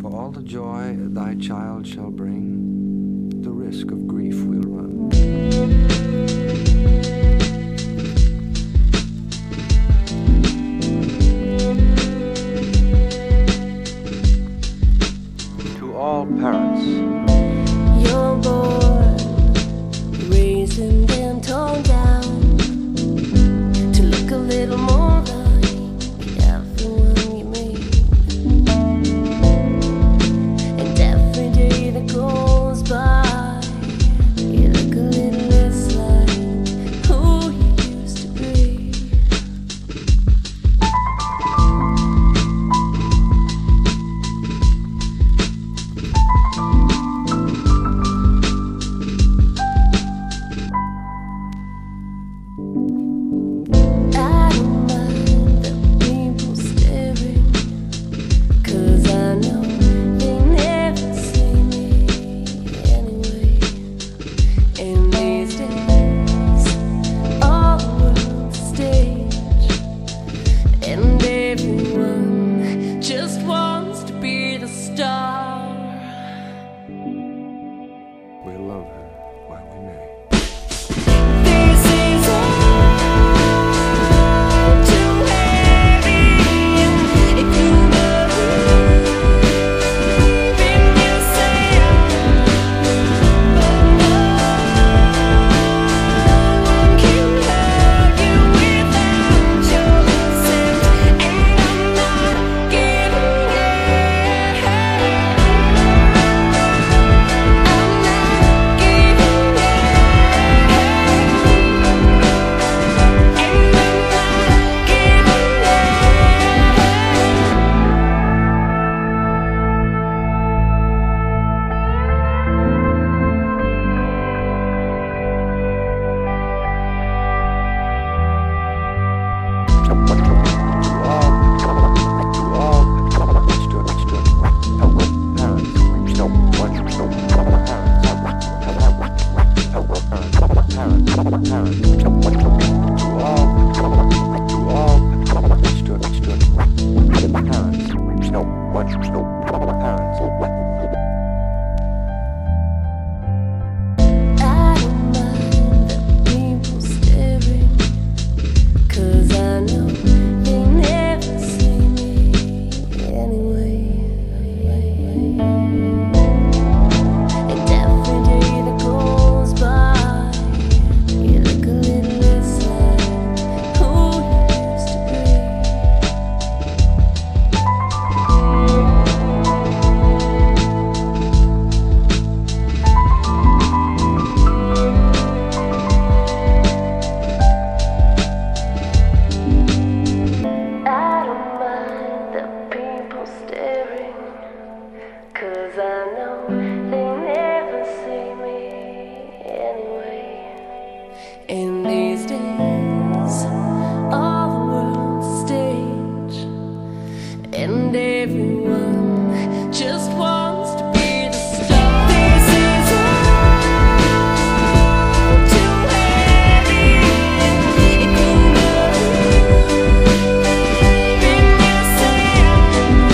For all the joy thy child shall bring, the risk of grief we'll run. To all parents, you're born, raised and then torn down, to look a little more like everyone you meet. And every day that goes by, you look a little less like who you used to be. Just wants to be the star. we'll love her while we may. This is all too heavy. If you believe in yourself, but no one can hurt you without yourself. And I'm not giving in. Cause I know they never see me anyway. In these days, all the world's a stage, and everyone just wants to be the star. This is all too heavy. If you believe in yourself,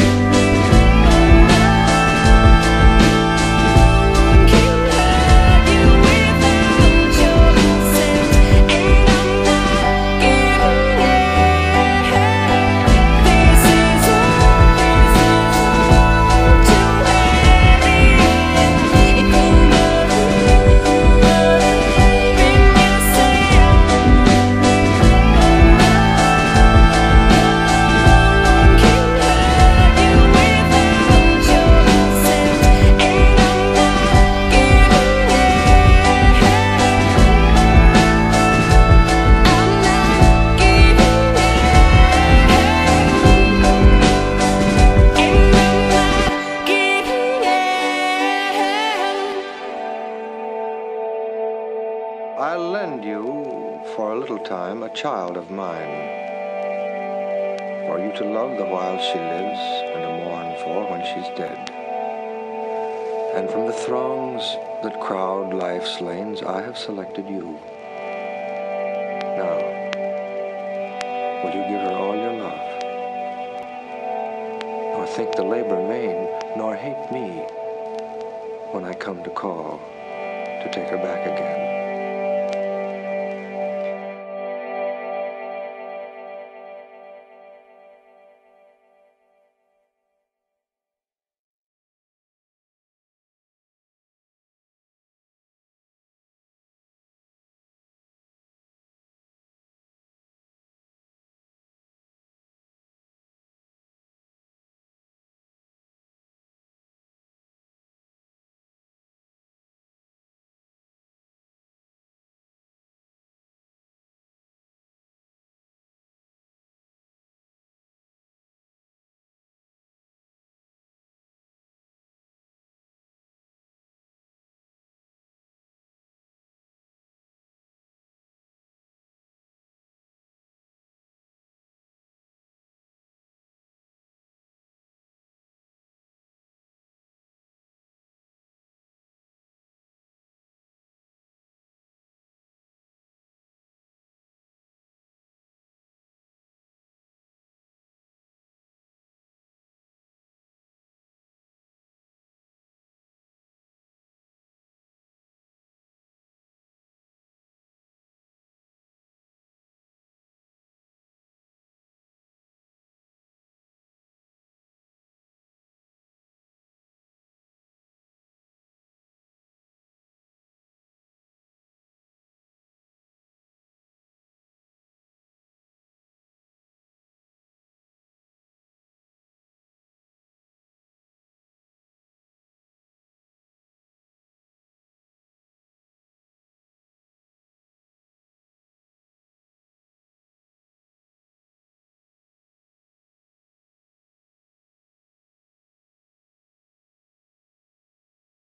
I'll lend you for a little time a child of mine, for you to love the while she lives and to mourn for when she's dead. And from the throngs that crowd life's lanes, I have selected you. Now, will you give her all your love? Or think the labor vain, nor hate me when I come to call to take her back again.